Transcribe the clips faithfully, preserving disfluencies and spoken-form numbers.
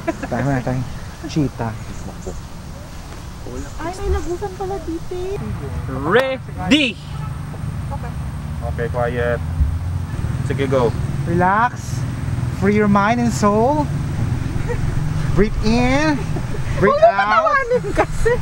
Tayo na tayong cheetah. Ay, may lagusan pala dito. Ready! Okay. Okay, quiet. Sige, go. Relax. Free your mind and soul. Breathe in. Breathe out. Kasi.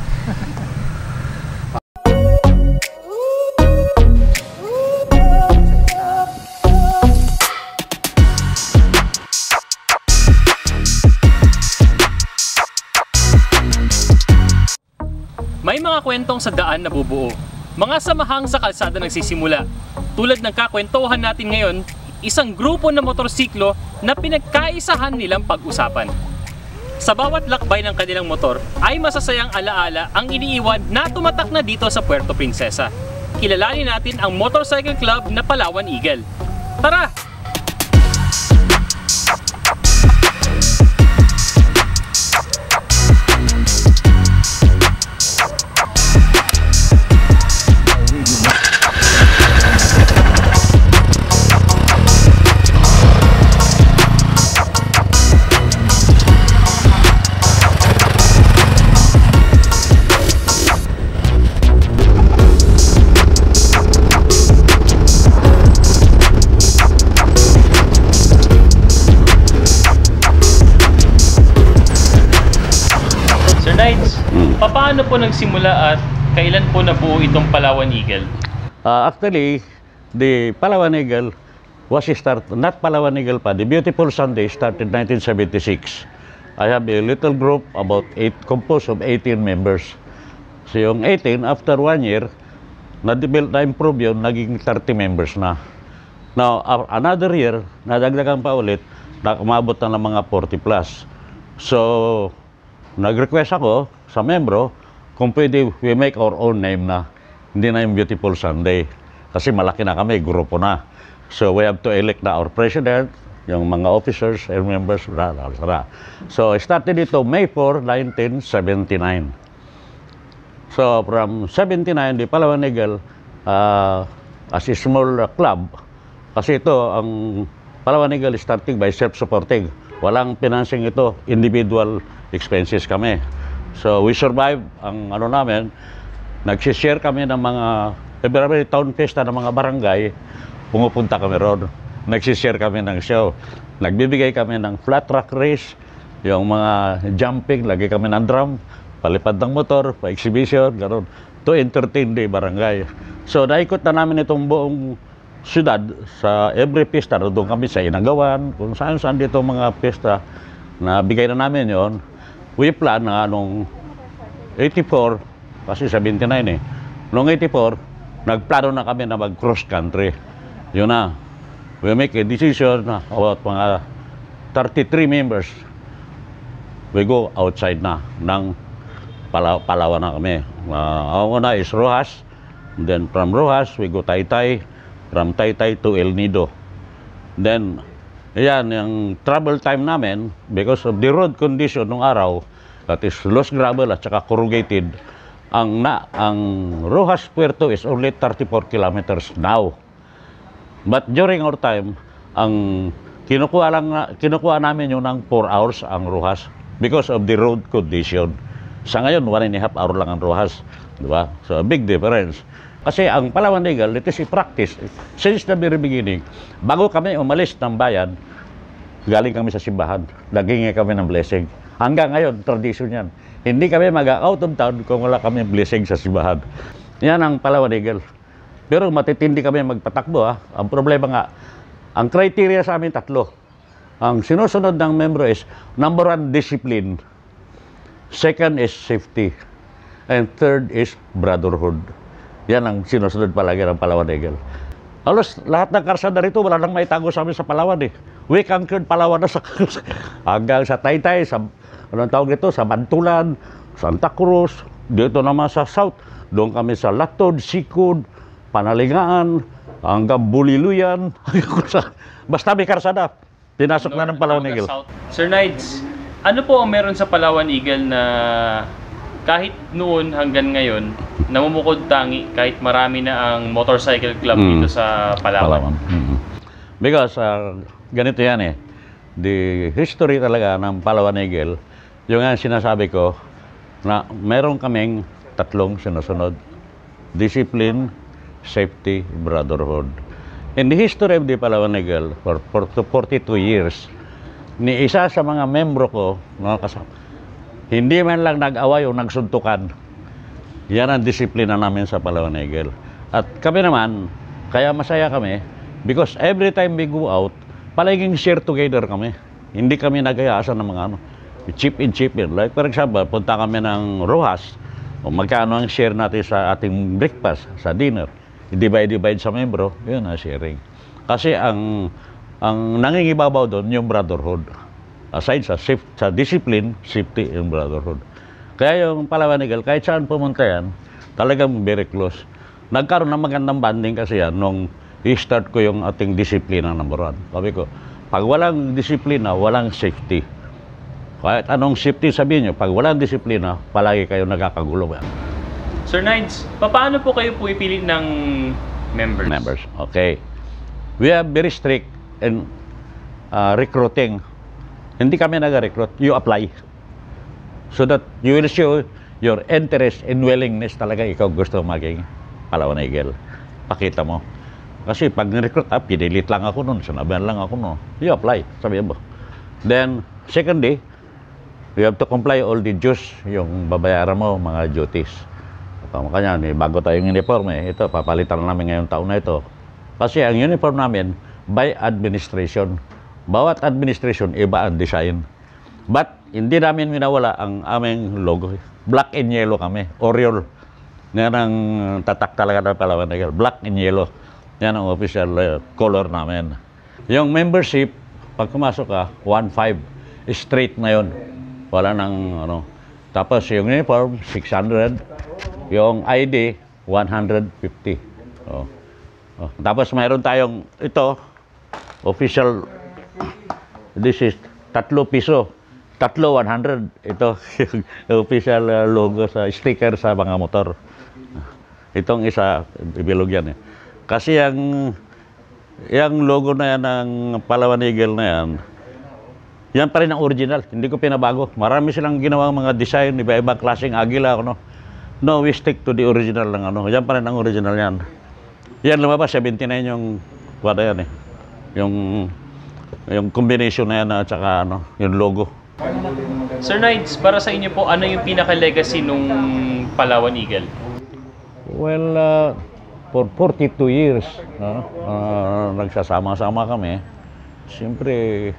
May mga kwentong sa daan nabubuo, mga samahang sa kalsada nagsisimula. Tulad ng kakwentuhan natin ngayon, isang grupo na motorsiklo na pinagkaisahan nilang pag-usapan. Sa bawat lakbay ng kanilang motor ay masasayang alaala ang iniiwan na tumatak na dito sa Puerto Princesa. Kilalanin natin ang motorcycle club na Palawan Eagle. Tara! Paano po nagsimula at kailan po nabuo itong Palawan Eagle? Uh, actually, the Palawan Eagle was start not Palawan Eagle pa. The Beautiful Sunday started nineteen seventy-six. I have a little group about eight composed of eighteen members. So yung eighteen, after one year, na-develop na-improve yun, naging thirty members na. Now, uh, another year, nadagdagan pa ulit, nakamabot na ng mga forty plus. So, nag-request ako sa membro kung pwede we make our own name na, hindi na yung Beautiful Sunday. Kasi malaki na kami, grupo na. So we have to elect na our president, yung mga officers and members. Blah, blah, blah. So I started ito May fourth, nineteen seventy-nine. So from seventy-nine, the Palawan Eagle uh, as a small uh, club. Kasi ito, ang Palawan Eagle is starting by self-supporting. Walang financing ito, individual expenses kami. So we survive ang ano namin, nagsishare kami ng mga every town fiesta ng mga barangay, pumupunta kami roon. Nagsishare kami ng show. Nagbibigay kami ng flat track race, yung mga jumping, lagi kami ng drum, palipad ng motor, pa-exhibition, gano'n, to entertain the barangay. So naikot na namin itong buong syudad sa every fiesta, doon kami sa Inagawan, kung saan-saan dito mga fiesta na bigay na namin yon. We plan na nung eighty-four, kasi seventy-nine eh, nung eighty-four, nagplano na kami na mag-cross country. Yun na, we make a decision na about mga thirty-three members. We go outside na, ng Palaw Palawan na kami. Uh, ang una is Rojas, then from Rojas, we go Taytay, from Taytay to El Nido. Then, ayan, yung travel time namin, because of the road condition nung araw, that is loose gravel at saka corrugated, ang, na, ang Rojas Puerto is only thirty-four kilometers now. But during our time, ang kinukuha, lang, kinukuha namin yung ng four hours ang Rojas because of the road condition. Sa ngayon, one and a half hour lang ang Rojas. Diba? So, a big difference. Kasi ang Palawan Eagle, it is a practice. Since the very beginning, bago kami umalis ng bayan, galing kami sa simbahan. Nagingi kami ng blessing. Hanggang ngayon, tradition yan. Hindi kami mag-out of town kung wala kami blessing sa simbahan. Yan ang Palawan Eagle. Pero matitindi kami magpatakbo. Ha? Ang problema nga, ang criteria sa amin tatlo. Ang sinusunod ng membro is, number one, discipline. Second is safety. And third is brotherhood. Yan ang sinusunod palagi ng Palawan Eagle. Alos, lahat ng karsada rito, wala nang maitago sa amin sa Palawan eh. We conquered Palawan na sa hanggang sa Taytay, sa anong tawag nito, sa Bantulan, Santa Cruz, dito naman sa South. Doon kami sa Latod, Sikod, Panalingaan, hanggang Buliluyan. Basta may karsada. Pinasok na ng Palawan Eagle. Sir Nides, ano po ang meron sa Palawan Eagle na kahit noon hanggang ngayon, namumukod tangi kahit marami na ang motorcycle club mm. dito sa Palawan? Palawan. Mm-hmm. Because uh, ganito yan eh. the history talaga ng Palawan Eagle, yung nga sinasabi ko, na meron kaming tatlong sinusunod. Discipline, safety, brotherhood. In the history of the Palawan Eagle, for, for forty-two years, ni isa sa mga membro ko, mga kasama, hindi man lang nag-away o nagsuntukan. Yan ang disiplina namin sa Palawan Eagle. At kami naman, kaya masaya kami, because every time we go out, palaging share together kami. Hindi kami nag-ayaasan ng mga ano, chip in, chip in. Like for example, punta kami ng Rojas, o magkano ang share natin sa ating breakfast, sa dinner. I-divide-divide sa membro, yun ang sharing. Kasi ang ang nangingibabaw doon yung brotherhood. Aside sa, safe, sa discipline, safety, yung brotherhood. Kaya yung Palawan Eagle, kahit saan pumunta yan, talagang very close. Nagkaroon ng magandang banding kasi yan nung i-start ko yung ating disiplina number one. Sabi ko, pag walang disiplina, walang safety. Kahit anong safety sabihin nyo, pag walang disiplina, palagi kayo nagkakagulo. Sir Nides, paano po kayo pumipili ng members? Members, okay. We are very strict in uh, recruiting. Hindi kami nag-recruit, you apply. So that you will show your interest and willingness talaga ikaw gusto maging Palawan Eagle. Pakita mo. Kasi pag ni-recruit, ah, pinilit lang ako nun, sinabihan lang ako nun. You apply, sabihin mo. Then, secondly, you have to comply all the dues, yung babayaran mo, mga duties. Makanya, eh, bago tayong uniform, eh, ito, papalitan namin ngayong taon na ito. Kasi ang uniform namin, by administration. Bawat administration, iba ang design. But, hindi namin minawala ang aming logo. Black and yellow kami, Oriole. Yan ang tatak talaga ng Palawan Eagle. Black and yellow. Yan ang official uh, color namin. Yung membership, pag pumasok ka, one five. Straight na yun. Wala nang ano. Tapos yung uniform, six hundred. Yung I D, one hundred fifty. Oh. Oh. Tapos mayroon tayong ito, official, this is tatlo piso. Tatlo, one hundred. Ito, yung official uh, logo sa sticker sa mga motor. Itong isa, ibilog yan eh. Kasi yung, yung logo na yan ng Palawan Eagle na yan, yan pa rin ang original. Hindi ko pinabago. Marami silang ginawang mga design, iba-ibang klaseng agila. Ano. No, we stick to the original lang. Ano. Yan pa rin ang original yan. Yan lumabas, seventy-nine yung, wala yan eh. Yung, yung combination na yan at saka ano, yung logo. Sir Nides, para sa inyo po, ano yung pinaka-legacy nung Palawan Eagle? Well, uh, for forty-two years, uh, uh, nagsasama-sama kami. Siyempre,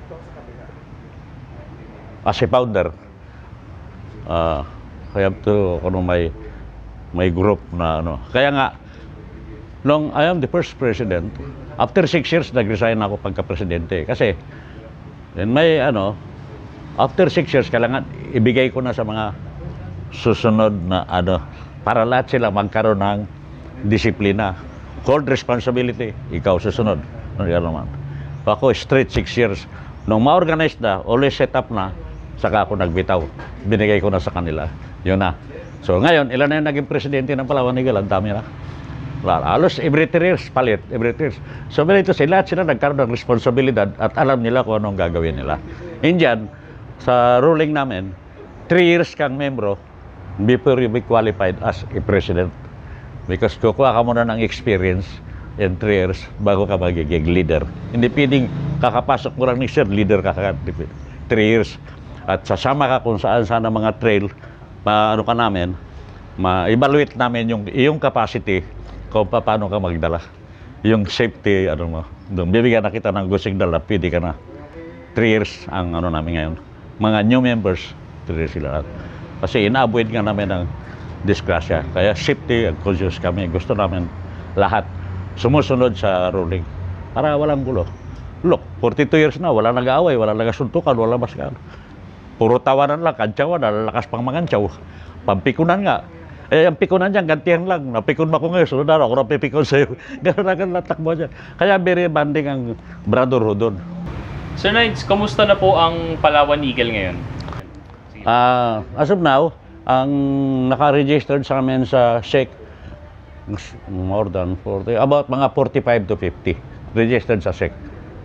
as a founder, uh, I have to, ano, may, may group na, ano. Kaya nga, nung I am the first president, after six years, nag-resign ako pagka-presidente. Kasi, in may, ano, after six years, kailangan ibigay ko na sa mga susunod na ano, para lahat sila magkaroon ng disiplina. Cold responsibility, ikaw susunod. Ano yan naman. Ako, straight six years. Nung ma-organize na, always set up na, saka ako nagbitaw. Binigay ko na sa kanila. Yun na. So ngayon, ilan na yung naging presidente ng Palawan Eagle? Ang dami na. Halos every three years, palit. Every three years. So ito sila, lahat sila nagkaroon ng responsibilidad at alam nila kung anong gagawin nila. Indian, sa ruling namin, three years kang membro before you be qualified as a president. Because kukuha ka muna ng experience in three years bago ka magiging leader. Hindi pwedeng kakapasok mo lang ni sir, leader ka ka three years. At sasama ka kung saan-saan ang mga trail, ma ano ka namin, ma-evaluate namin yung iyong capacity kung paano ka magdala. Yung safety, ano mo, doon bibigyan na kita ng good signal na pwede ka na. three years ang ano namin ngayon. Mga new members, three years sila. Kasi ina-avoid nga namin ng disgrasya. Kaya safety and conscious kami. Gusto namin lahat sumusunod sa ruling para walang gulo. Look, forty-two years na, wala nag-aaway, wala nag-asuntukan, wala maskano. Puro tawanan lang, kantsawan, lalakas pang mangantsaw. Pampikunan nga. Eh, ang pikunan dyan, gantihan lang. Napikon mo ako ngayon, sunod na ako napipikon sa'yo. Gano'n na gano'n natakbo dyan. Kaya very banding ang brotherhood doon. Sir Nides, kamusta na po ang Palawan Eagle ngayon? Uh, as of now, ang naka-registered sa amin sa S E C, more than forty, about mga forty-five to fifty registered sa S E C.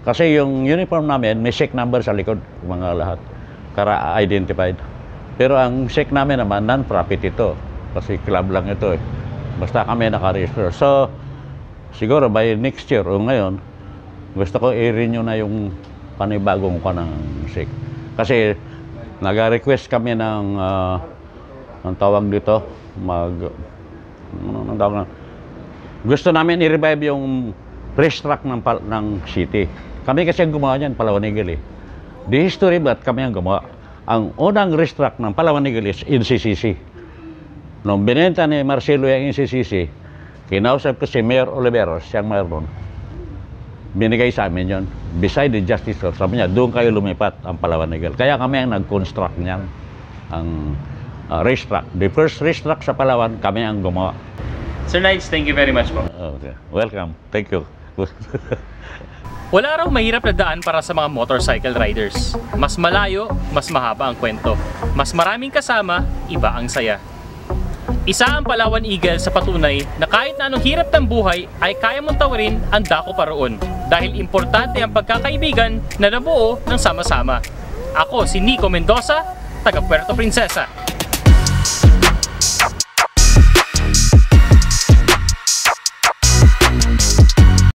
Kasi yung uniform namin, may S E C number sa likod, mga lahat. Kara identified. Pero ang S E C namin naman, non-profit ito. Kasi club lang ito eh. Basta kami naka-register. So, siguro by next year o ngayon, gusto ko i-renew na yung panibagong ko ng S E C. Kasi nag-request kami ng, uh, ang tawag dito, mag, ano, ang tawag na, gusto namin i-revive yung racetrack ng, ng city. Kami kasi ang gumawa niyan, Palawan Eagle eh. The history but kami ang gumawa. Ang unang racetrack ng Palawan Eagle is N C C C. Nung binenta ni Marcelo yung N C C C, kinausap ko si Mayor Oliveros, siyang mayor doon. Binigay sa amin yun. Beside the justice, sabi niya, doon kayo lumipat ang Palawan Eagle. Kaya kami ang nag-construct niyan, ang uh, racetrack. The first racetrack sa Palawan, kami ang gumawa. Sir Nides, thank you very much po. Okay. Welcome. Thank you. Wala raw mahirap na daan para sa mga motorcycle riders. Mas malayo, mas mahaba ang kwento. Mas maraming kasama, iba ang saya. Isa ang Palawan Eagle sa patunay na kahit na anong hirap ng buhay ay kaya mong tawarin ang dako pa roon. Dahil importante ang pagkakaibigan na nabuo ng sama-sama. Ako si Nico Mendoza, taga Puerto Princesa.